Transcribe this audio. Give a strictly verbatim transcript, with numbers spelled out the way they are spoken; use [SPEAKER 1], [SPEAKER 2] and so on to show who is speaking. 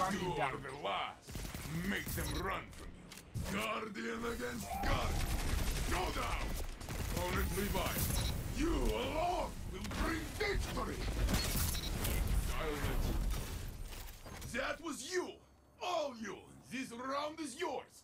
[SPEAKER 1] Guardian
[SPEAKER 2] You
[SPEAKER 1] down.
[SPEAKER 2] are the last. Make them run from you. Guardian against Guardian. Go down! Opponent Levi, you alone will bring victory! Silence. That was you! All you! This round is yours!